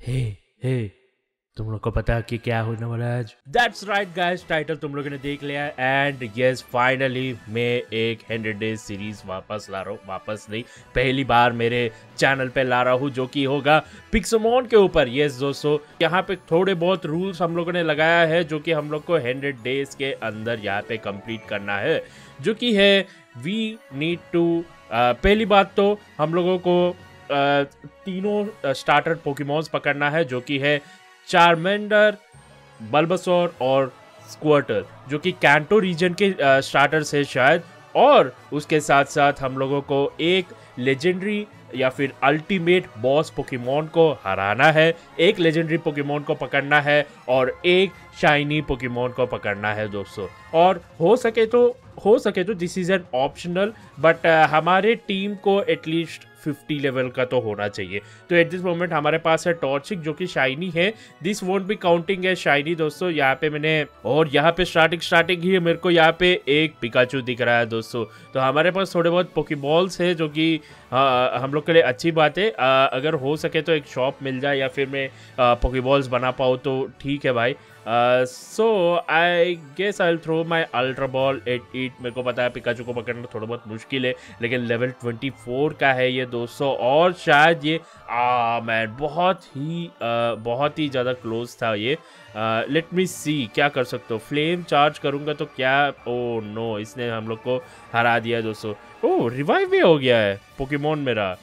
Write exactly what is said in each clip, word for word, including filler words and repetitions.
हे हे तुम लोग को पता कि क्या होने वाला है आज? दैट्स राइट गाइस, टाइटल तुम लोगों ने देख लिया एंड यस फाइनली मैं एक हंड्रेड डेज सीरीज वापस ला रहा हूँ। वापस नहीं, पहली बार मेरे चैनल पे ला रहा हूँ जो कि होगा पिक्समोन के ऊपर। यस दोस्तों, यहाँ पे थोड़े बहुत रूल्स हम लोगों ने लगाया है जो कि हम लोग को हंड्रेड डेज के अंदर यहाँ पे कंप्लीट करना है, जो कि है वी नीड टू पहली बात तो हम लोगों को Uh, तीनों स्टार्टर पोकेमॉन्स पकड़ना है, जो कि है चार्मेंडर, बल्बासोर और स्क्वर्टर, जो कि कैंटो रीजन के स्टार्टर्स है शायद। और उसके साथ साथ हम लोगों को एक लेजेंडरी या फिर अल्टीमेट बॉस पोकेमॉन को हराना है, एक लेजेंडरी पोकेमॉन को पकड़ना है और एक शाइनी पोकेमॉन को पकड़ना है दोस्तों। और हो सके तो हो सके तो this is an optional, but हमारे टीम को एटलीस्ट फिफ्टी लेवल का तो होना चाहिए। तो एट दिस मोमेंट हमारे पास है टॉर्चिक जो कि शाइनी है। दिस वोंट बी काउंटिंग है शाइनी दोस्तों। यहाँ पे मैंने और यहाँ पे स्टार्टिंग स्टार्टिंग ही मेरे को यहाँ पे एक पिकाचू दिख रहा है दोस्तों। तो हमारे पास थोड़े बहुत पोकेबॉल्स है जो कि हम लोग के लिए अच्छी बात है। आ, अगर हो सके तो एक शॉप मिल जाए या फिर मैं पोकेबॉल्स बना पाऊँ तो ठीक है भाई। So I guess I will throw my ultra ball at it. मेरे को पता है पिकाचू को पकड़ना थोड़ा बहुत मुश्किल है, लेकिन लेवल ट्वेंटी फोर का है ये दोस्तों। और शायद ये आ मैन बहुत ही आ, बहुत ही ज़्यादा क्लोज था ये। लेट मी सी क्या कर सकते हो। फ्लेम चार्ज करूँगा तो क्या, ओ नो, इसने हम लोग को हरा दिया दोस्तों। ओ रिवाइव भी हो गया है पोकेमॉन मेरा।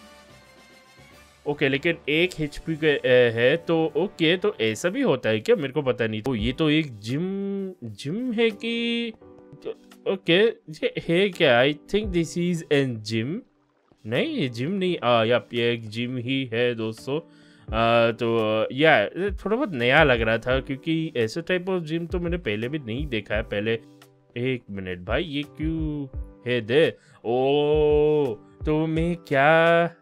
ओके okay, लेकिन एक एचपी के है तो ओके okay, तो ऐसा भी होता है क्या? मेरे को पता नहीं। तो ये तो एक जिम जिम है कि ओके okay, ये है क्या? I think this is a gym. नहीं ये जिम नहीं, आ या ये एक जिम ही है दोस्तों। आ, तो या थोड़ा बहुत नया लग रहा था क्योंकि ऐसे टाइप ऑफ जिम तो मैंने पहले भी नहीं देखा है पहले। एक मिनट भाई, ये क्यों है दे? ओ तो मैं क्या,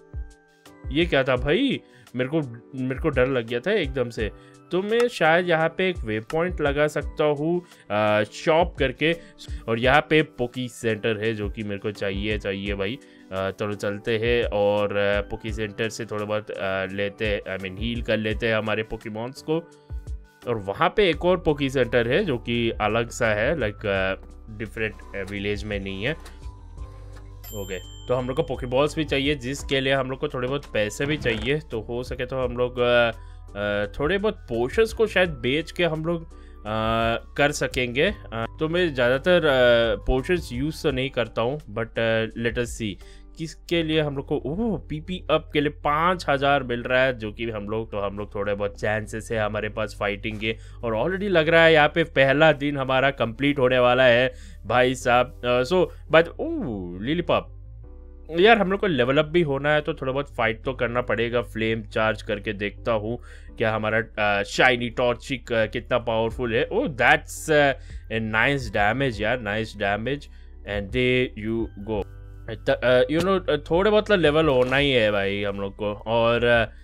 ये क्या था भाई? मेरे को मेरे को डर लग गया था एकदम से। तो मैं शायद यहाँ पे एक वे पॉइंट लगा सकता हूँ शॉप करके। और यहाँ पे पोकी सेंटर है जो कि मेरे को चाहिए चाहिए भाई। चलो चलते हैं और पोकी सेंटर से थोड़ा बहुत लेते हैं, आई मीन हील कर लेते हैं हमारे पोकेमॉन्स को। और वहाँ पे एक और पोकी सेंटर है जो कि अलग सा है, लाइक डिफरेंट विलेज में नहीं है। Okay okay. तो हम लोग को पोकेबॉल्स भी चाहिए जिसके लिए हम लोग को थोड़े बहुत पैसे भी चाहिए। तो हो सके तो हम लोग थोड़े बहुत पोशंस को शायद बेच के हम लोग कर सकेंगे। आ, तो मैं ज़्यादातर पोशंस यूज़ तो नहीं करता हूँ, बट लेट अस सी किसके लिए हम लोग को ओह पीपी अप के लिए पाँच हज़ार मिल रहा है, जो कि हम लोग तो हम लोग थोड़े बहुत चांसेस है हमारे पास फाइटिंग के। और ऑलरेडी लग रहा है यहाँ पे पहला दिन हमारा कंप्लीट होने वाला है भाई साहब। सो बट ओह लिलीपॉप यार, हम लोग को लेवल अप भी होना है तो थोड़ा बहुत फाइट तो करना पड़ेगा। फ्लेम चार्ज करके देखता हूँ क्या हमारा शाइनी टॉर्चिक कितना पावरफुल है। Oh that's a nice damage यार, nice damage. And there you go, you know थोड़े बहुत लेवल होना ही है भाई हम लोग को। और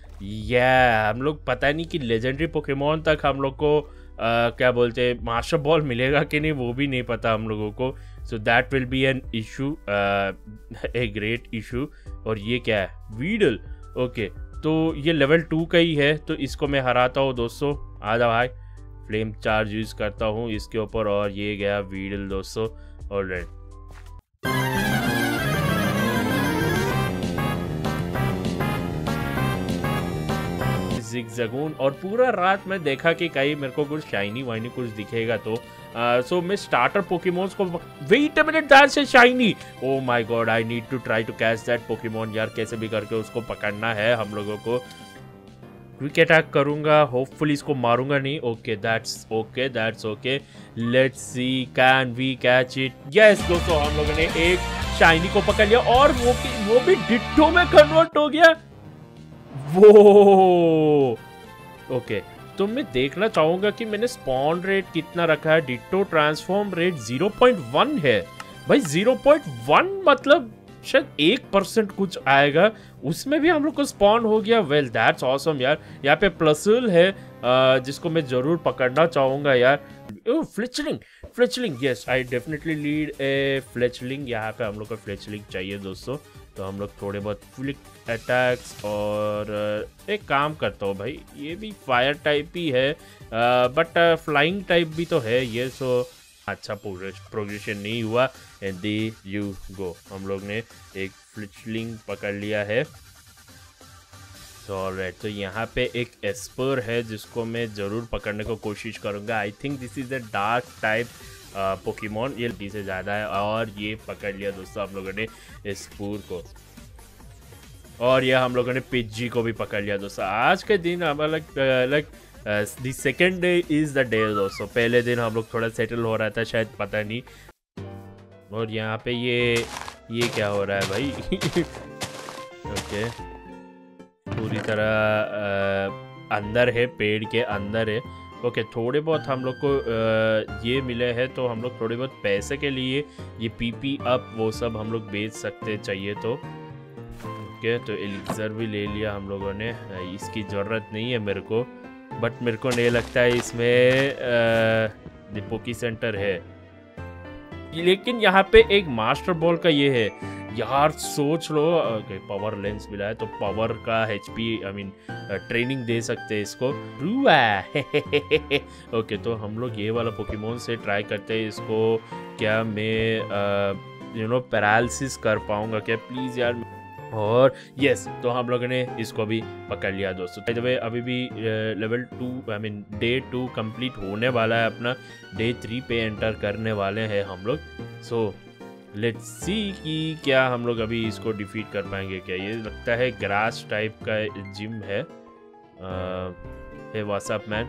या हम लोग पता नहीं कि लेजेंडरी पोकेमॉन तक हम लोग को uh, क्या बोलते हैं मास्टर बॉल मिलेगा कि नहीं, वो भी नहीं पता हम लोगों को। So that will be an issue, a great issue. और ये क्या है? वीडल। ओके तो ये लेवल टू का ही है, तो इसको मैं हराता हूँ दोस्तों। आ जाओ भाई, फ्लेम चार्ज यूज़ करता हूँ इसके ऊपर और ये गया वीडल दोस्तों। Alright Zigzagoon. और पूरा रात में देखा कि कहीं मेरे को कुछ शाइनी वाइनी कुछ दिखेगा तो सो uh, so मैं स्टार्टर पोकेमॉन्स को wait a minute, that's a shiny. Oh my God, I need to try to catch that Pokemon यार। कैसे भी करके उसको पकड़ना है हम लोगों को। क्विक अटैक करूंगा, होपफुली इसको मारूंगा नहीं। Okay that's okay that's okay, let's see can we catch it. Yes दोस्तों, हम लोगों ने एक शाइनी को पकड़ लिया और वो वो भी डिट्टो में कन्वर्ट हो गया। वो ओके okay. तो मैं देखना चाहूंगा कि मैंने स्पॉन रेट कितना रखा है। Ditto transform rate zero point one है भाई। ज़ीरो पॉइंट वन मतलब शायद एक परसेंट कुछ आएगा, उसमें भी हम लोग को स्पॉन हो गया। वेल दैट्स ऑसम यार। यहाँ पे प्लसुल है जिसको मैं जरूर पकड़ना चाहूंगा यार। Fletchling Fletchling yes, I definitely need a Fletchling. यहाँ पे हम लोग को फ्लेचलिंग चाहिए दोस्तों। तो हम लोग थोड़े बहुत फ्लिक अटैक्स और एक काम करता हूँ भाई, ये भी फायर टाइप ही है बट फ्लाइंग टाइप भी तो है ये, सो अच्छा प्रोग्रेशन नहीं हुआ। एंड दे यू गो, हम लोग ने एक फ्लिचलिंग पकड़ लिया है। तो ऑलराइट, तो यहाँ पे एक एस्पर है जिसको मैं ज़रूर पकड़ने को कोशिश करूँगा। I think this is a dark type Pokemon, ये डी से ज़्यादा है, और ये पकड़ लिया दोस्तों हम लोगों ने एस्पर को। और यह हम लोगों ने पिज्जी को भी पकड़ लिया दोस्तों। आज के दिन हम like like the second day is the day दोस्तों। पहले दिन हम लोग थोड़ा सेटल हो रहा था शायद, पता नहीं। और यहाँ पे ये ये क्या हो रहा है भाई? ओके, पूरी तरह आ, अंदर है, पेड़ के अंदर है। ओके, थोड़े बहुत हम लोग को आ, ये मिले हैं, तो हम लोग थोड़े बहुत पैसे के लिए ये पीपी अप वो सब हम लोग बेच सकते चाहिए तो। ओके, तो एलिक्सर भी ले लिया हम लोगों ने, इसकी ज़रूरत नहीं है मेरे को, बट मेरे को नहीं लगता है इसमें डिपोकी सेंटर है। लेकिन यहाँ पे एक मास्टर बॉल का ये है यार, सोच लो। okay, पावर लेंस मिला है तो पावर का एचपी आई मीन ट्रेनिंग दे सकते हैं इसको। ओके, तो हम लोग ये वाला पोकेमोन से ट्राई करते हैं इसको। क्या मैं यू नो पैरालिसिस कर पाऊंगा क्या? प्लीज़ यार। और यस, तो हम लोगों ने इसको भी पकड़ लिया दोस्तों। बाय द वे, अभी भी level two I mean day two complete होने वाला है, अपना डे थ्री पे एंटर करने वाले हैं हम लोग। सो लेट्स सी कि क्या हम लोग अभी इसको डिफीट कर पाएंगे क्या। ये लगता है ग्रास टाइप का जिम है। Hey what's up man.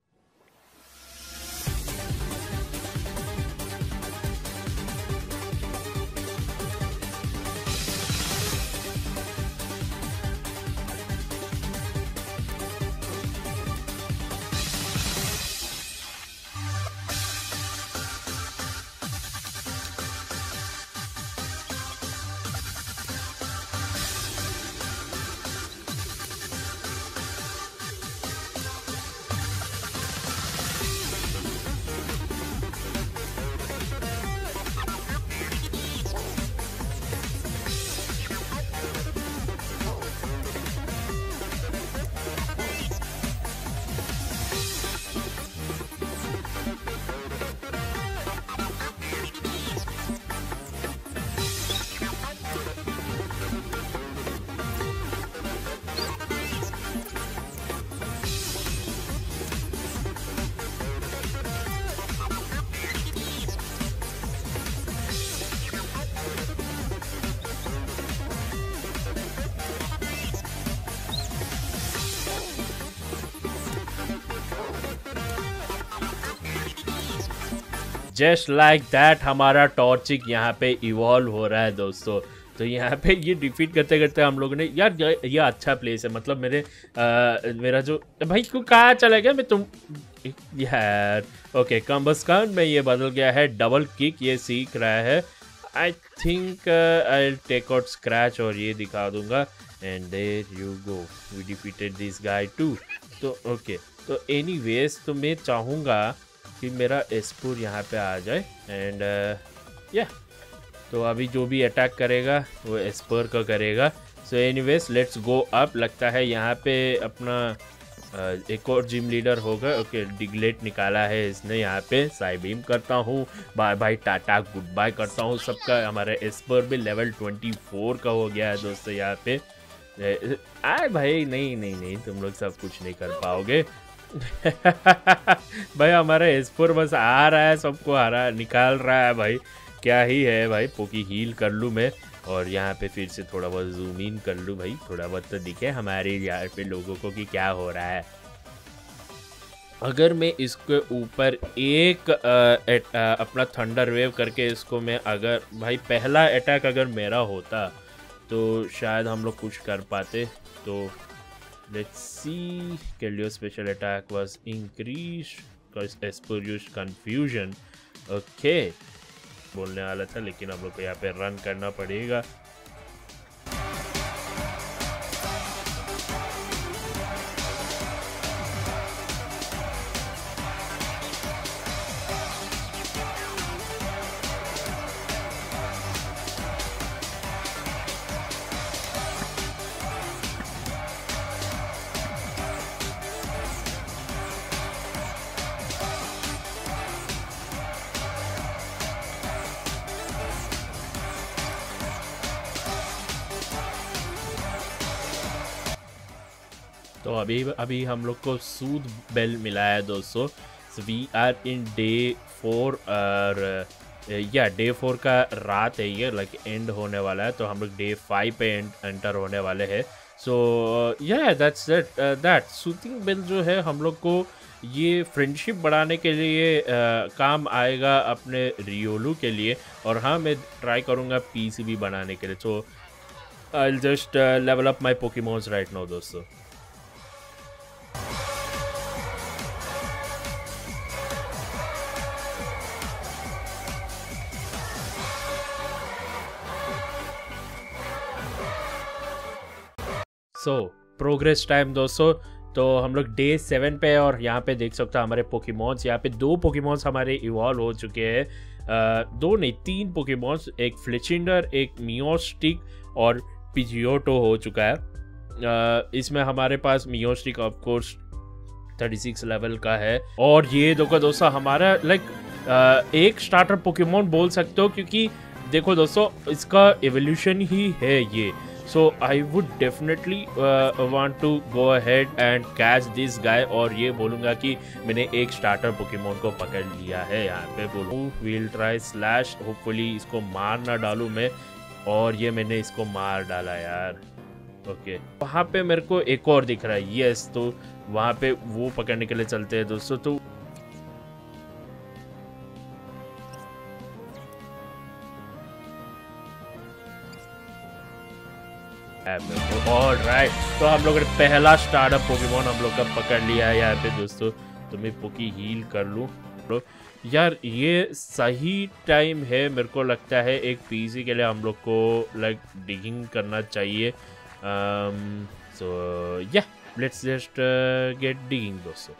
Just like that हमारा टॉर्चिक यहाँ पे इवॉल्व हो रहा है दोस्तों। तो यहाँ पे ये डिफीट करते करते हम लोगों ने यार, ये अच्छा प्लेस है। मतलब मेरे आ, मेरा जो भाई को कहाँ चला गया मैं तुम यार। ओके, कम्बस्कान में ये बदल गया है डबल किक, ये सीख रहा है। I think I take out scratch और ये दिखा दूंगा। And there you go, we defeated this guy too. तो ओके, तो एनीवेज तो मैं चाहूँगा कि मेरा एस्पुर यहाँ पे आ जाए। एंड या uh, तो अभी जो भी अटैक करेगा वो एस्पर का करेगा। So anyways let's go up. लगता है यहाँ पे अपना uh, एक और जिम लीडर होगा। ओके, डिग्लेट निकाला है इसने यहाँ पे। साइबीम करता हूँ, बाय बाय टाटा गुड बाय करता हूँ सबका। हमारा एस्पर भी लेवल ट्वेंटी फोर का हो गया है दोस्तों यहाँ पे। आए भाई, नहीं नहीं नहीं, तुम लोग सब कुछ नहीं कर पाओगे। भाई हमारा एस्पर बस आ रहा है, सबको हरा निकाल रहा है भाई। क्या ही है भाई, पोकी हील कर लूँ मैं, और यहाँ पे फिर से थोड़ा बहुत जूम इन कर लूँ भाई, थोड़ा बहुत तो दिखे हमारे यहाँ पे लोगों को कि क्या हो रहा है। अगर मैं इसके ऊपर एक आ, एट, आ, अपना थंडर वेव करके इसको मैं अगर भाई पहला अटैक अगर मेरा होता तो शायद हम लोग कुछ कर पाते। तो let's see, Keldeo special attack was increased because Esper used confusion. Okay, बोलने वाला था लेकिन हम लोग को यहाँ पे रन करना पड़ेगा। तो अभी अभी हम लोग को सूद बेल मिला है दोस्तों। So we are in day four और या डे फोर का रात है ये, लाइक एंड होने वाला है। तो हम लोग डे फाइव पे एंटर होने वाले हैं। So yeah that's that that soothing bell जो है हम लोग को ये फ्रेंडशिप बढ़ाने के लिए uh, काम आएगा अपने रियोलू के लिए। और हाँ, मैं ट्राई करूँगा पीसीबी बनाने के लिए। So I will just level up my Pokemons right now दोस्तों। सो प्रोग्रेस टाइम दोस्तों। तो हम लोग डे सेवन पे है और यहाँ पे देख सकते हो हमारे पोकेमॉन्स। यहाँ पे दो पोकेमॉन्स हमारे इवॉल्व हो चुके हैं। दो नहीं, तीन पोकेमॉन्स, एक फ्लिचिंडर, एक मियोस्टिक और पिजियोटो हो चुका है। आ, इसमें हमारे पास Meowstic of course thirty six level का है। और ये देखो दोस्तों हमारा लाइक एक स्टार्टर पोकेमॉन बोल सकते हो, क्योंकि देखो दोस्तों इसका एवोल्यूशन ही है ये। So I would definitely want to go ahead and catch this guy. और ये बोलूँगा कि मैंने एक स्टार्टर पोकेमॉन को पकड़ लिया है। यहाँ पे बोलूँ विल ट्राई स्लैश, होपफुली इसको मार ना डालूँ मैं। और ये मैंने इसको मार डाला यार। ओके, वहाँ पे मेरे को एक और दिख रहा है। यस, तो वहाँ पे वो पकड़ने के लिए चलते हैं दोस्तों। तो ऑल राइट, तो हम लोगों ने पहला स्टार्टअप पोकेमॉन हम लोग का पकड़ लिया है यहाँ पे दोस्तों। तो मैं पोकी हील कर लूँ। तो यार ये सही टाइम है मेरे को लगता है एक पीसी के लिए हम लोग को लाइक डिगिंग करना चाहिए। सो या लेट्स जस्ट गेट डिगिंग दोस्तों।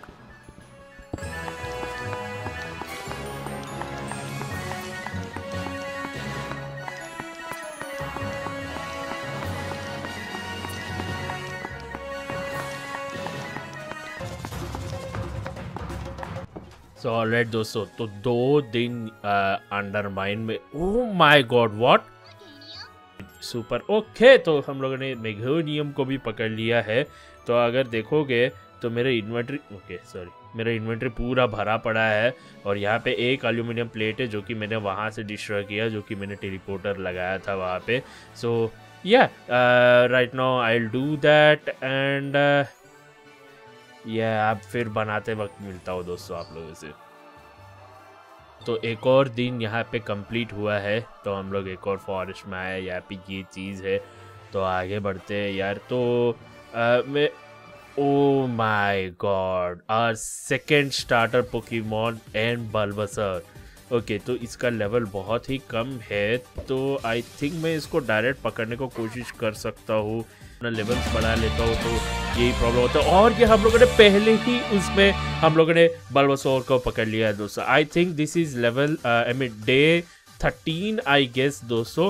सो ऑलराइट दोस्तों, तो दो दिन अंडरमाइन में, oh my God what, super. Okay, तो हम लोगों ने मेघोनियम को भी पकड़ लिया है। तो अगर देखोगे तो मेरे इन्वेंट्री, ओके सॉरी, मेरा इन्वेंट्री पूरा भरा पड़ा है। और यहाँ पे एक एल्यूमिनियम प्लेट है जो कि मैंने वहाँ से डिस्ट्रॉय किया, जो कि मैंने टेलीपोर्टर लगाया था वहाँ पे। So yeah right now I will do that and yeah अब फिर बनाते वक्त मिलता हूँ दोस्तों आप लोगों से। तो एक और दिन यहाँ पे कंप्लीट हुआ है। तो हम लोग एक और फॉरेस्ट में आए, यहाँ पे ये चीज़ है। तो आगे बढ़ते हैं यार। तो आ, मैं oh my God, our second starter Pokemon and Bulbasaur. Okay, तो इसका लेवल बहुत ही कम है। तो आई थिंक मैं इसको डायरेक्ट पकड़ने को कोशिश कर सकता हूँ। लेवल्स बढ़ा लेता हूँ तो यही प्रॉब्लम होता है। और ये हम लोगों ने पहले ही उसमें हम लोगों ने बल्बासोर को पकड़ लिया है दोस्तों। I think this is level I mean day thirteen I guess दोस्तों।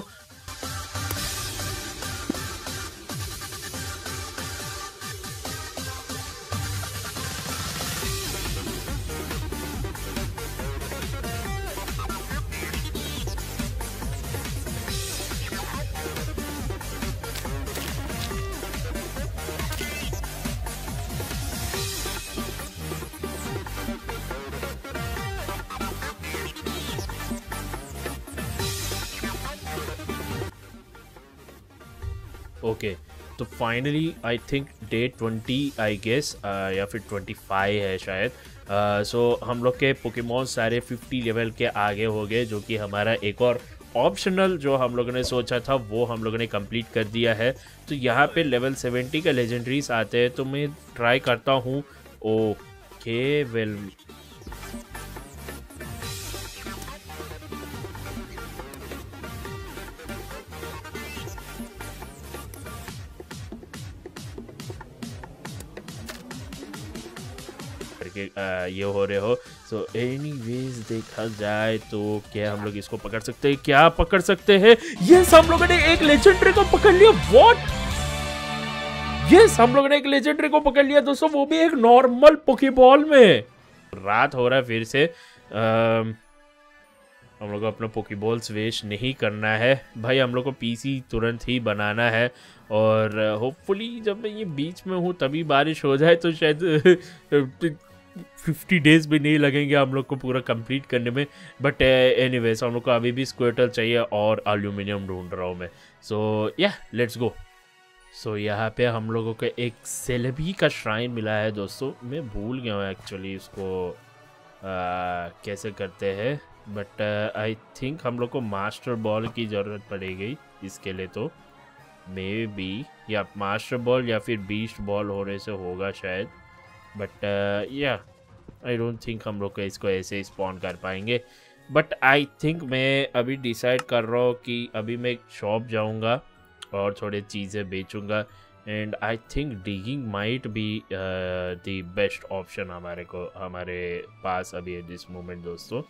ओके okay, तो finally I think day twenty I guess या फिर ट्वेंटी फाइव है शायद। सो uh, so, हम लोग के पोकेमॉन सारे फिफ्टी लेवल के आगे हो गए, जो कि हमारा एक और ऑप्शनल जो हम लोगों ने सोचा था वो हम लोगों ने कंप्लीट कर दिया है। तो यहाँ पे लेवल सेवेंटी का लेजेंडरीज आते हैं। तो मैं ट्राई करता हूँ। ओके वेल, ये हो रहे हो। सो एनीवेज देखा जाए तो क्या हम लोग इसको पकड़ सकते हैं? क्या पकड़ सकते हैं? यस, हम लोगों ने एक लेजेंडरी को पकड़ लिया। व्हाट? यस, हम लोगों ने एक लेजेंडरी को पकड़ लिया दोस्तों, वो भी एक नॉर्मल पोकेबॉल में। रात हो रहा है फिर से। हम लोग को अपना पोकेबॉल्स वेस्ट नहीं करना है भाई, हम लोग को पीसी तुरंत ही बनाना है। और होपफुली जब मैं ये बीच में हूँ तभी बारिश हो जाए, तो शायद फिफ्टी डेज भी नहीं लगेंगे हम लोग को पूरा कंप्लीट करने में। बट एनीवेज हम लोग को अभी भी स्क्वेटल चाहिए और एल्यूमिनियम ढूंढ रहा हूँ मैं। सो या लेट्स गो। सो यहाँ पे हम लोगों को एक सेलेबी का श्राइन मिला है दोस्तों। मैं भूल गया हूँ एक्चुअली इसको uh, कैसे करते हैं, बट आई थिंक हम लोग को मास्टर बॉल की ज़रूरत पड़ेगी इसके लिए। तो मे बी या मास्टर बॉल या फिर बीस्ट बॉल होने से होगा शायद, बट या आई डोंट थिंक हम लोग को इसको ऐसे स्पॉन कर पाएंगे। बट आई थिंक मैं अभी डिसाइड कर रहा हूँ कि अभी मैं एक शॉप जाऊँगा और थोड़े चीज़ें बेचूँगा। And I think digging might be the best option हमारे को हमारे पास अभी है दिस मोमेंट दोस्तों।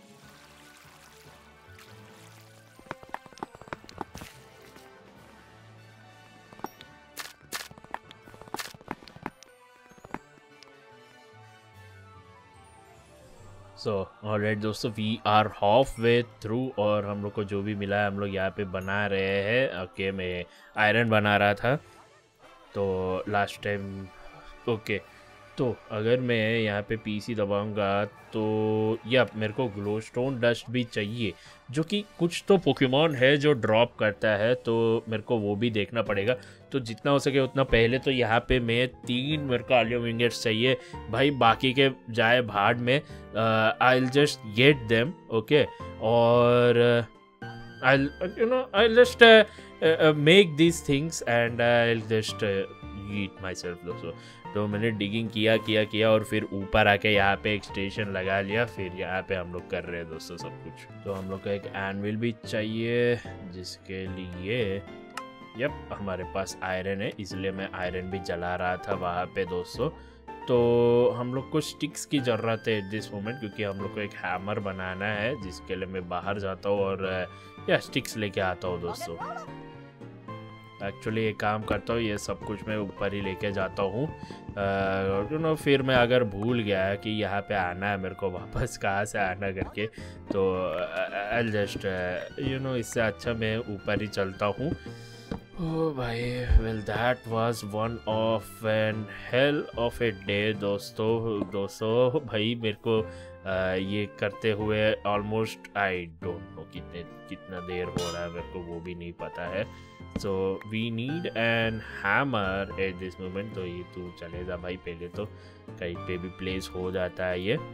सो ऑलराइट दोस्तों, we are halfway through और हम लोग को जो भी मिला है हम लोग यहाँ पे बना रहे हैं। ओके okay, मैं आयरन बना रहा था तो लास्ट टाइम। ओके तो अगर मैं यहाँ पे पीसी दबाऊंगा तो या मेरे को ग्लोस्टोन डस्ट भी चाहिए, जो कि कुछ तो पोकेमॉन है जो ड्रॉप करता है, तो मेरे को वो भी देखना पड़ेगा। तो जितना हो सके उतना पहले तो यहाँ पे मैं तीन मेरे को आलियो विंगेट्स चाहिए भाई, बाकी के जाए भाड़ में। I will just get them okay, और I you know I just make this things and I will just eat myself दोस्तों। तो मैंने डिगिंग किया किया किया और फिर ऊपर आके यहाँ पे एक स्टेशन लगा लिया, फिर यहाँ पे हम लोग कर रहे हैं दोस्तों सब कुछ। तो हम लोग को एक एनविल भी चाहिए जिसके लिए यप हमारे पास आयरन है, इसलिए मैं आयरन भी जला रहा था वहाँ पे दोस्तों। तो हम लोग को स्टिक्स की ज़रूरत है दिस मोमेंट, क्योंकि हम लोग को एक हैमर बनाना है जिसके लिए मैं बाहर जाता हूँ और या स्टिक्स लेके आता हूँ दोस्तों। एक्चुअली एक काम करता हूँ, ये सब कुछ मैं ऊपर ही लेके जाता हूँ यू नो। फिर मैं अगर भूल गया कि यहाँ पे आना है मेरे को वापस कहाँ से आना करके, तो आई जस्ट यू नो इससे अच्छा मैं ऊपर ही चलता हूँ। ओह भाई, well that was one of an hell of a day दोस्तों। दोस्तों भाई मेरे को uh, ये करते हुए ऑलमोस्ट आई डोंट नो कितने कितना देर हो रहा है, मेरे को वो भी नहीं पता है। So we need an hammer at this moment. तो ये तू चले जा भाई, पहले तो कहीं पे भी प्लेस हो जाता है ये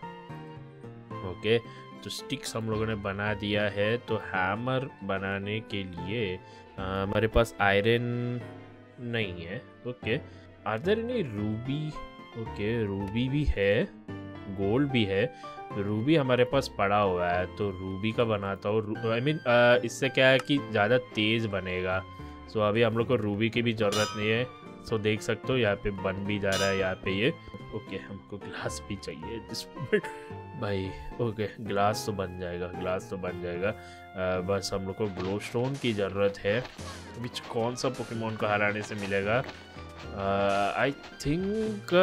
ओके। तो स्टिक्स हम लोगों ने बना दिया है, तो हैमर बनाने के लिए हमारे पास आयरन नहीं है ओके। अदर नहीं रूबी ओके, रूबी भी है, गोल्ड भी है, रूबी हमारे पास पड़ा हुआ है, तो रूबी का बनाता हूँ। आई मीन इससे क्या है कि ज़्यादा तेज़ बनेगा। सो so, अभी हम लोग को रूबी की भी ज़रूरत नहीं है। सो so, देख सकते हो यहाँ पे बन भी जा रहा है यहाँ पे ये ओके। हमको ग्लास भी चाहिए जिस भाई ओके, ग्लास तो बन जाएगा, ग्लास तो बन जाएगा। uh, बस हम लोग को ग्लोस्टोन की ज़रूरत है, विच कौन सा पोकेमॉन को हराने से मिलेगा। I think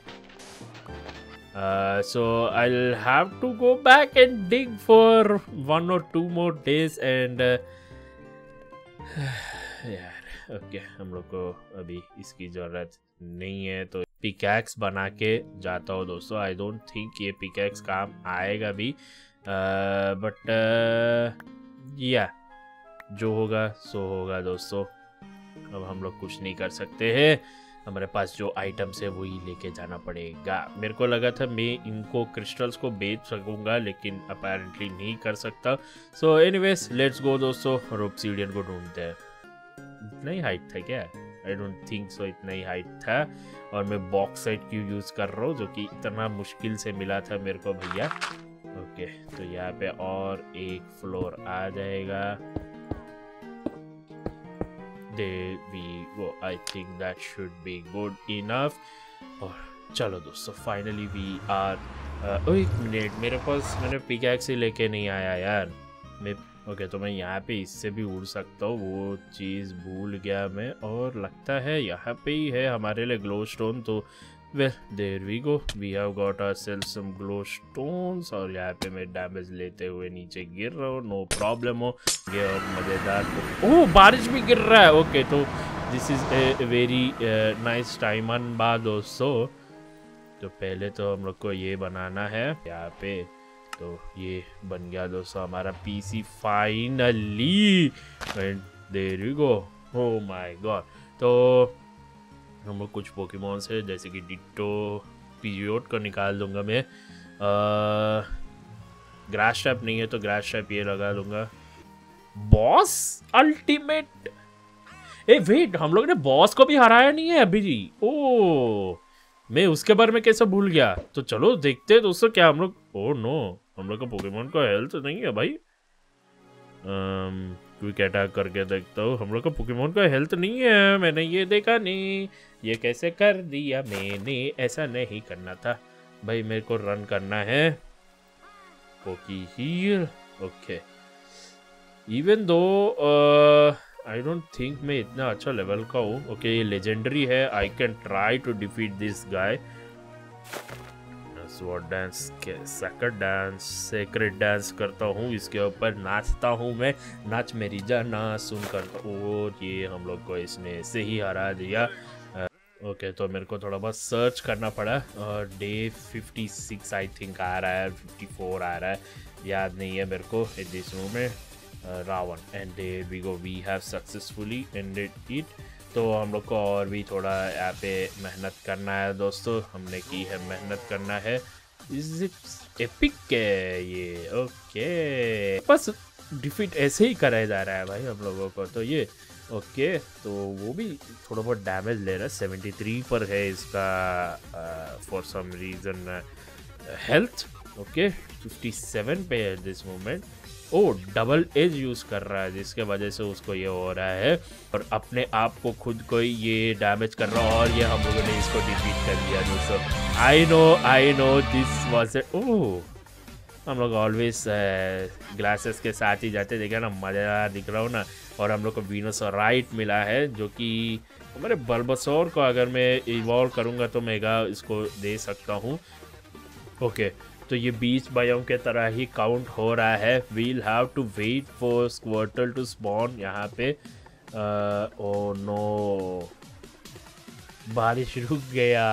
Uh, so I'll have to go back and dig for one or two more days and uh, यार ओके okay, हम लोग को अभी इसकी ज़रूरत नहीं है, तो पिकैक्स बना के जाता हूँ दोस्तों। आई डोंट थिंक ये पिकैक्स काम आएगा भी, बट या जो होगा सो होगा दोस्तों। अब हम लोग कुछ नहीं कर सकते हैं, हमारे पास जो आइटम्स है वही लेके जाना पड़ेगा। मेरे को लगा था मैं इनको क्रिस्टल्स को बेच सकूंगा, लेकिन अपेरेंटली नहीं कर सकता। सो एनीवेज लेट्स गो दोस्तों, और ऑब्सीडियन को ढूंढते हैं। इतना ही हाइट था क्या? आई डोंट थिंक सो इतना ही हाइट था। और मैं बॉक्साइट क्यों यूज़ कर रहा हूँ, जो कि इतना मुश्किल से मिला था मेरे को भैया ओके। तो यहाँ पे और एक फ्लोर आ जाएगा। There we go. I think that should be good enough. और चलो दोस्तों फाइनली वी आर ओ एक मिनट, मेरे पास मैंने पिकैक्स ही लेके नहीं आया यार मैं ओके। तो मैं यहाँ पे इससे भी उड़ सकता हूँ, वो चीज़ भूल गया मैं। और लगता है यहाँ पे ही है हमारे लिए ग्लोस्टोन, तो well there we go, we have got ourself some glowstones. और यहाँ पे मैं डैमेज लेते हुए नीचे गिर रहा हूँ, नो प्रॉब्लम हो ये। और मज़ेदार, ओह बारिश भी गिर रहा है। ओके तो this is a very nice time on बा दोस्तों। तो पहले तो हम लोग को ये बनाना है यहाँ पे। तो ये बन गया दोस्तों हमारा PC finally, and there we go. Oh my God. तो हम लोग कुछ पोकेमॉन्स है जैसे कि डिट्टो, पीजियोट को निकाल दूंगा मैं। ग्रास ट्रैप नहीं है तो ग्रास ट्रैप ये लगा लूंगा। बॉस अल्टीमेट, ए वेट, हम लोग ने बॉस को भी हराया नहीं है अभी जी। ओ मैं उसके बारे में कैसे भूल गया। तो चलो देखते हैं दोस्तों क्या हम लोग, ओ नो हम लोग का पोकेमॉन का हेल्थ नहीं है भाई। क्विक अटैक करके देखता हूँ। हम लोग का पोकेमॉन का हेल्थ नहीं है, मैंने ये देखा नहीं। ये कैसे कर दिया मैंने, ऐसा नहीं करना था भाई। मेरे को रन करना है poke heal. Okay even though I don't think मैं इतना अच्छा लेवल का हूँ। ओके ये लेजेंडरी है, I can try to defeat this guy. Sword dance, sacred dance, sacred dance करता हूँ, इसके ऊपर नाचता हूँ मैं। नाच मेरी जाना सुन करता हूँ। और ये हम लोग को इसने ऐसे ही हरा दिया। ओके okay, तो मेरे को थोड़ा बहुत सर्च करना पड़ा और day fifty six I think आ रहा है, फिफ्टी फोर आ रहा है, याद नहीं है मेरे को एट दिस मोमेंट। रावण and there we go, we have successfully ended it. तो हम लोग को और भी थोड़ा यहाँ पे मेहनत करना है दोस्तों, हमने की है मेहनत करना है। इज इट एपिक है ये। ओके बस डिफीट ऐसे ही कराया जा रहा है भाई हम लोगों को। तो ये ओके तो वो भी थोड़ा बहुत डैमेज ले रहा है, सेवेंटी थ्री पर है इसका for some reason health. Okay fifty seven पे है this moment. Oh double edge use कर रहा है जिसके वजह से उसको ये हो रहा है और अपने आप को खुद को ही ये डैमेज कर रहा है। और ये हम लोगों ने इसको डिफीट कर दिया दोस्तों। I know I know this was a oh हम लोग ऑलवेज ग्लासेस के साथ ही जाते, देखा ना मज़ेदार दिख रहा हूँ ना। और हम लोग को वीनोसॉराइट मिला है जो कि हमारे बल्बासोर को अगर मैं इवॉल्व करूँगा तो मेगा इसको दे सकता हूँ। ओके तो ये बीच बायोम के तरह ही काउंट हो रहा है। We'll have to wait for Squirtle to spawn यहाँ पे। ओ नो बारिश रुक गया।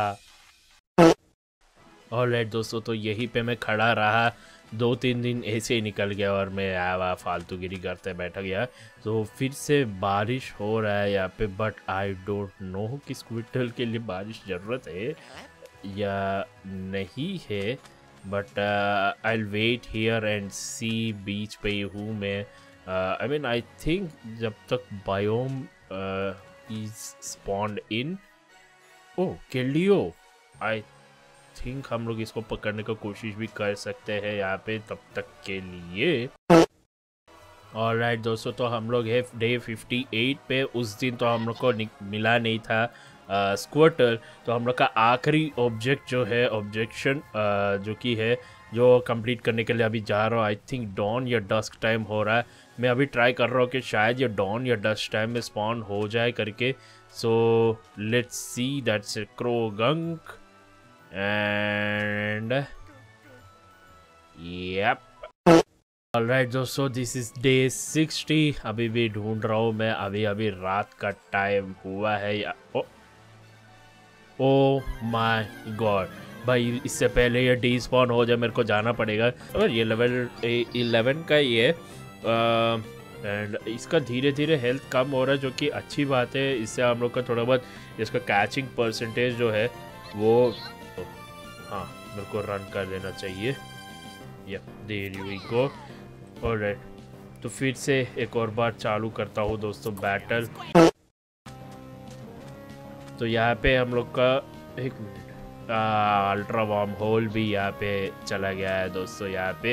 ऑलराइट दोस्तों तो यहीं पे मैं खड़ा रहा, दो तीन दिन ऐसे ही निकल गया और मैं आया वहाँ फालतूगिरी करते बैठा गया। तो फिर से बारिश हो रहा है यहाँ पे, बट आई डोंट नो कि स्क्विटल के लिए बारिश ज़रूरत है या नहीं है। But I will wait here and see. Beach पे ही हूँ मैं। आई मीन आई थिंक जब तक biome is spawned in. Oh Keldeo, I think हम लोग इसको पकड़ने की कोशिश भी कर सकते हैं यहाँ पे तब तक के लिए। ऑलराइट दोस्तों तो हम लोग है डे फिफ्टी एट पे। उस दिन तो हम लोग को मिला नहीं था स्क्वर्टल। तो हम लोग का आखिरी ऑब्जेक्ट जो है ऑब्जेक्शन जो कि है जो कंप्लीट करने के लिए अभी जा रहा हूँ। आई थिंक डॉन या डस्क टाइम हो रहा है। मैं अभी ट्राई कर रहा हूँ कि शायद ये डॉन या डस्क टाइम में स्पॉन हो जाए करके। So let's see that's a Croagunk and yep. Alright दोस्तों दिस इज डे सिक्सटी। अभी भी ढूंढ रहा हूँ मैं, अभी अभी रात का टाइम हुआ है या ओ ओ माय गॉड भाई, इससे पहले ये डी स्पॉन हो जाए मेरे को जाना पड़ेगा। और ये लेवल इलेवन का ही है एंड इसका धीरे धीरे हेल्थ कम हो रहा है जो कि अच्छी बात है। इससे हम लोग का थोड़ा बहुत इसका कैचिंग परसेंटेज जो है वो हाँ मेरे को रन कर देना चाहिए। या देयर यू गो। ऑलराइट तो फिर से एक और बार चालू करता हूँ दोस्तों बैटल। तो यहाँ पे हम लोग का एक मिनट अल्ट्रा वार्म होल भी यहाँ पे चला गया है दोस्तों यहाँ पे।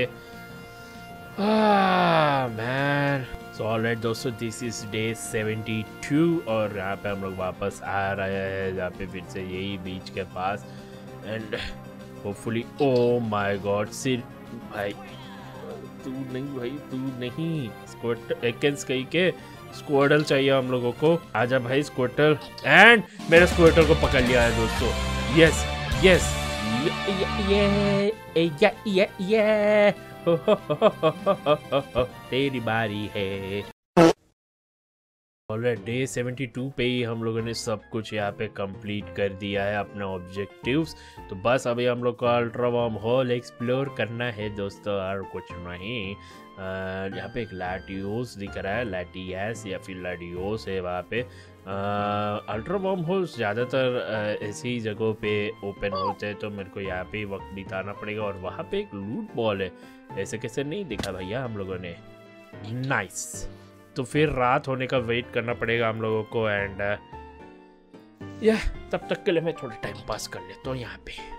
मैन सो ऑलराइट दोस्तों this is day seventy two और यहाँ पे हम लोग वापस आ रहे हैं यहाँ पे फिर से यही बीच के पास and hopefully oh my God सिर भाई तू नहीं भाई तू नहीं स्क्वाड एकन्स कहीं के स्क्वाडल चाहिए हम लोगों को। आजा भाई स्क्वाडल एंड मेरे स्क्वाडल को पकड़ लिया है दोस्तों। यस यस ये ये ये ये ये हो हो हो हो हो हो हो हो, तेरी बारी है। ऑलराइट, डे सेवेंटी टू पे ही हम लोगों ने सब कुछ यहाँ पे कंप्लीट कर दिया है अपना ऑब्जेक्टिव्स। तो बस अभी हम लोग को अल्ट्रा वार्म हॉल एक्सप्लोर करना है दोस्तों, और कुछ नहीं। यहाँ पे एक लैटियोस दिख रहा है, लैटियस या फिर लैडियोस है वहाँ पे। अल्ट्रा वार्म हॉल्स ज़्यादातर ऐसी जगहों पे ओपन होते हैं, तो मेरे को यहाँ पे ही वक्त बिताना पड़ेगा। और वहाँ पे एक लूट बॉल है, ऐसे कैसे नहीं दिखा भैया हम लोगों ने। नाइस। तो फिर रात होने का वेट करना पड़ेगा हम लोगों को। एंड यह तब तक के लिए मैं थोड़ा टाइम पास कर लेता हूँ यहाँ पे।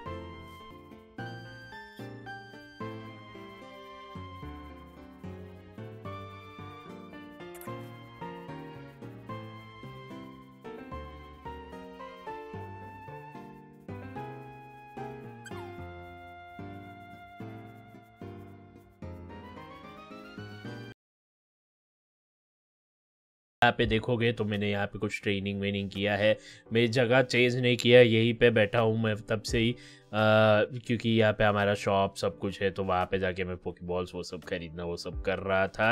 यहाँ पे देखोगे तो मैंने यहाँ पे कुछ ट्रेनिंग वेनिंग किया है। मैं जगह चेंज नहीं किया, यहीं पे बैठा हूँ मैं तब से ही, आ, क्योंकि यहाँ पे हमारा शॉप सब कुछ है, तो वहाँ पे जाके मैं पोकेबॉल्स वो सब खरीदना वो सब कर रहा था।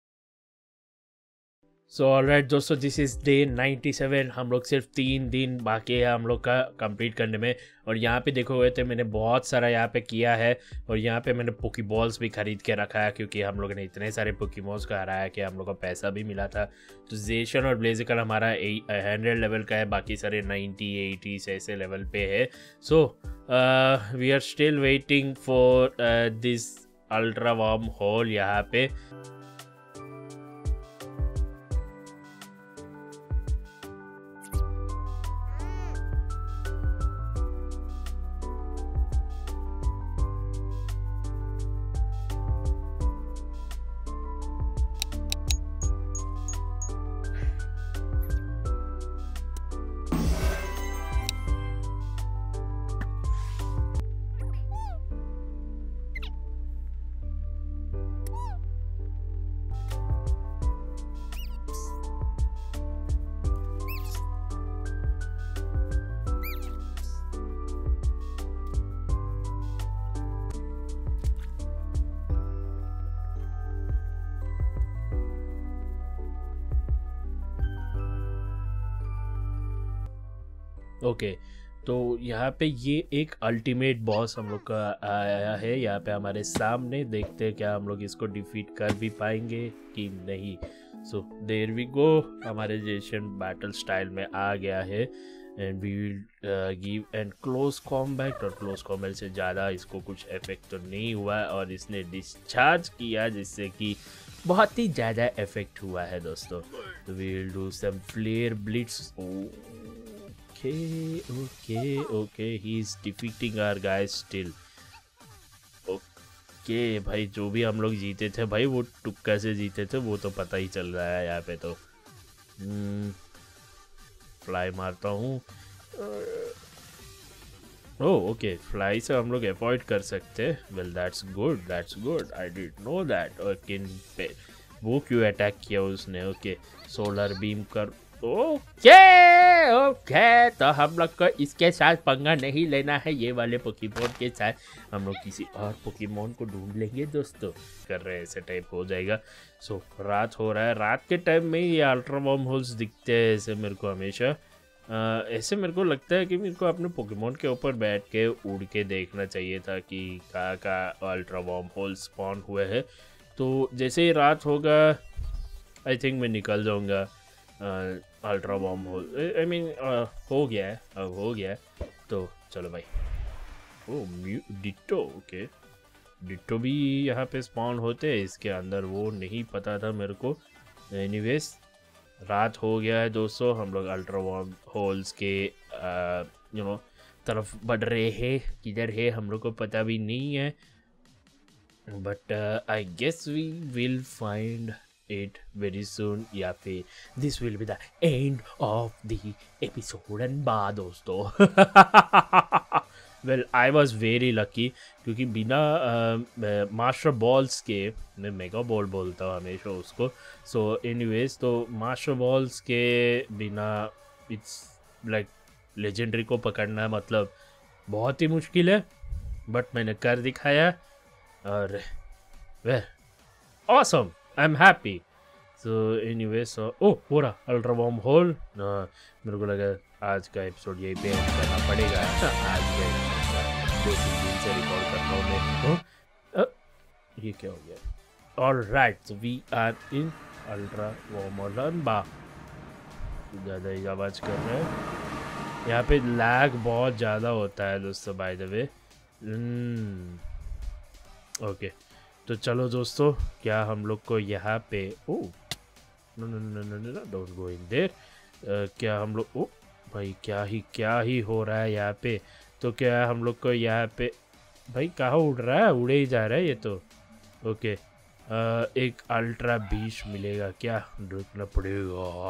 सो ऑलराइट दोस्तों, this is day ninety seven. हम लोग सिर्फ तीन दिन बाकी है हम लोग का कंप्लीट करने में। और यहाँ पे देखोगे तो मैंने बहुत सारा यहाँ पे किया है। और यहाँ पे मैंने पोकेबॉल्स भी खरीद के रखा है, क्योंकि हम लोगों ने इतने सारे पोकेमॉन्स को हराया कि हम लोग को पैसा भी मिला था। तो जेशन और ब्लेजिकल हमारा हंड्रेड लेवल का है, बाकी सारे नाइन्टी एटी ऐसे लेवल पे है। So we are still waiting for this ultra wormhole यहाँ पे। ओके okay, तो यहाँ पे ये एक अल्टीमेट बॉस हम लोग का आया है यहाँ पे हमारे सामने। देखते हैं क्या हम लोग इसको डिफीट कर भी पाएंगे कि नहीं। सो देयर वी गो, हमारे जेशन बैटल स्टाइल में आ गया है। And we will give and close combat. और क्लोज कॉम्बैट से ज़्यादा इसको कुछ इफेक्ट तो नहीं हुआ, और इसने डिस्चार्ज किया जिससे कि बहुत ही ज़्यादा इफेक्ट हुआ है दोस्तों। तो we will do some flare blitz. Okay, okay, okay. He's defeating our guys still. Okay, भाई जो भी हम लोग जीते थे भाई, वो टुक्का से जीते थे, वो तो पता ही चल रहा है यहाँ पे। तो फ्लाई मारता हूँ। ओह ओके, फ्लाई से हम लोग अवॉइड कर सकते हैं। Well that's good, that's good. I did know that. Okay, वो क्यों अटैक किया उसने। ओके, सोलर बीम कर। ओके ओके, तो हम लोग को इसके साथ पंगा नहीं लेना है, ये वाले पोकेमॉन के साथ हम लोग किसी और पोकेमॉन को ढूंढ लेंगे दोस्तों। कर रहे हैं ऐसे टाइप हो जाएगा। सो so, रात हो रहा है, रात के टाइम में ये अल्ट्रा वार्म होल्स दिखते हैं ऐसे मेरे को हमेशा। आ, ऐसे मेरे को लगता है कि मेरे को अपने पोकेमॉन के ऊपर बैठ के उड़ के देखना चाहिए था कि कहाँ कहाँ अल्ट्रा वार्म होल्स स्पॉन हुए हैं। तो जैसे ही रात होगा आई थिंक मैं निकल जाऊँगा ultra wormhole. I mean हो गया है, अब हो गया है। तो चलो भाई। Oh Mew Ditto. Okay, Ditto भी यहाँ पे स्पॉन होते हैं इसके अंदर, वो नहीं पता था मेरे को। एनीवेज, रात हो गया है दोस्तों, हम लोग अल्ट्रा वार्म होल्स के यू नो तरफ बढ़ रहे हैं। किधर है हम लोग को पता भी नहीं है, but I guess we will find it very soon, या फिर this will be the end of the episode। and बा दोस्तों well I was very lucky, क्योंकि बिना मास्टर uh, बॉल्स के, मैं मेगा बॉल बोलता हूँ हमेशा उसको। सो एनीवेज, तो मास्टर बॉल्स के बिना इट्स लाइक लेजेंडरी को पकड़ना मतलब बहुत ही मुश्किल है बट मैंने कर दिखाया और well awesome, I am happy. So anyway so oh हो रहा अल्ट्रा वॉर्म होल। मेरे को लगा आज का एपिसोड यहीं पे एंड करना पड़ेगा। आज मैं दो तीन दिन से रिकॉर्ड कर रहा हूँ मैं। oh, uh, ये क्या हो गया? All right, so we are in ultra wormhole. बा ज़्यादा ही आवाज़ कर रहे हैं यहाँ पे, लैग बहुत ज़्यादा होता है दोस्तों बाय द वे। ओके तो चलो दोस्तों, क्या हम लोग को यहाँ पे oh no no no no no don't go in there. क्या हम लोग ओ भाई क्या ही क्या ही हो रहा है यहाँ पे। तो क्या हम लोग को यहाँ पे भाई कहाँ उड़ रहा है? उड़े ही जा रहा है ये तो। ओके uh, एक अल्ट्रा बीश मिलेगा क्या? ढूंढना पड़ेगा।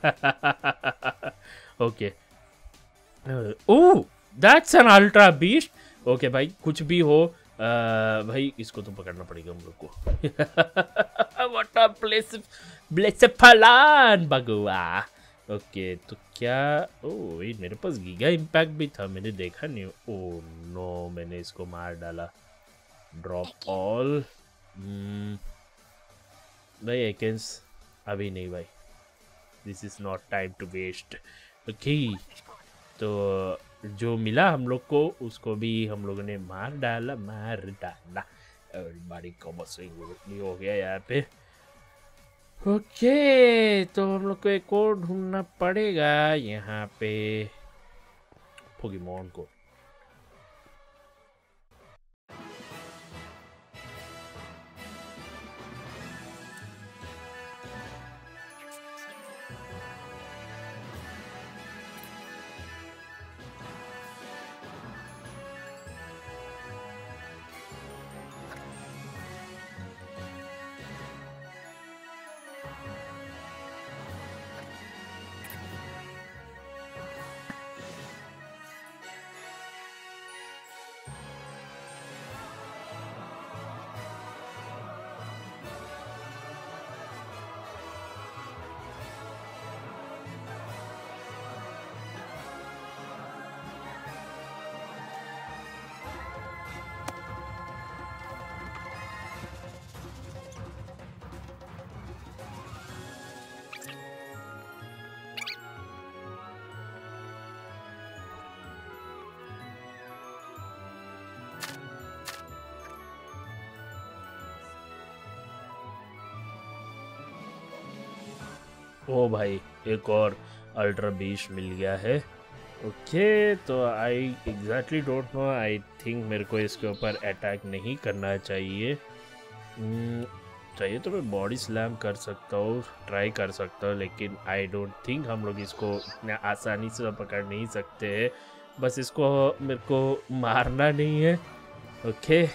Okay oh that's an ultra beast. Okay भाई कुछ भी हो uh, भाई इसको तो पकड़ना पड़ेगा हम लोग को। व्हाट अ प्लेस ब्लेस फलान बगुआ। ओके तो क्या ओ ये मेरे पास गीगा इम्पैक्ट भी था, मैंने देखा नहीं। ओ नो मैंने इसको मार डाला। ड्रॉप ऑल भाई एकेंस अभी नहीं भाई, this is not time to waste. Okay तो जो मिला हम लोग को उसको भी हम लोगों ने मार डाला मार डाला और बारी को बस हो गया यहाँ पे। ओके तो हम लोग को एक और ढूंढना पड़ेगा यहाँ पे पोकेमॉन को। ओ भाई एक और अल्ट्रा बीश मिल गया है। ओके तो I exactly don't know, I think मेरे को इसके ऊपर अटैक नहीं करना चाहिए। hmm, चाहिए तो मैं बॉडी स्लैम कर सकता हूँ, ट्राई कर सकता हूँ, लेकिन आई डोंट थिंक हम लोग इसको इतना आसानी से पकड़ नहीं सकते हैं। बस इसको मेरे को मारना नहीं है। ओके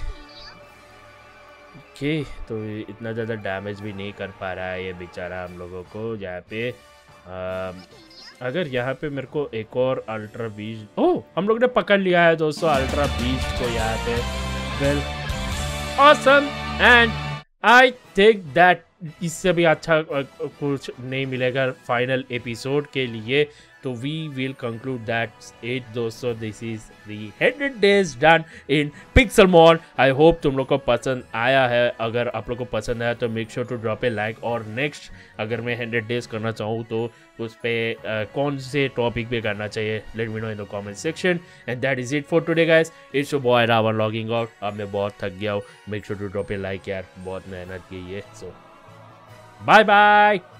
ओके तो इतना ज़्यादा डैमेज भी नहीं कर पा रहा है ये बेचारा हम लोगों को यहाँ पे। आ, अगर यहाँ पे मेरे को एक और अल्ट्रा बीज, ओह हम लोग ने पकड़ लिया है दोस्तों अल्ट्रा बीज को यहाँ पे। Well awesome and I think that इससे भी अच्छा कुछ नहीं मिलेगा फाइनल एपिसोड के लिए। तो we will conclude that it दोस्तों, this is the hundred days done in Pixelmon. I hope तुम लोग को पसंद आया है। अगर आप लोग को पसंद आया तो make sure to drop a like. और नेक्स्ट अगर मैं हंड्रेड डेज करना चाहूँ तो उस पर uh, कौन से टॉपिक पे करना चाहिए, let me know in the comment section. And that is it for today guys, it's your boy Ravan logging out. अब मैं बहुत थक गया हूँ, make sure to drop a like यार, बहुत मेहनत की है। So bye bye.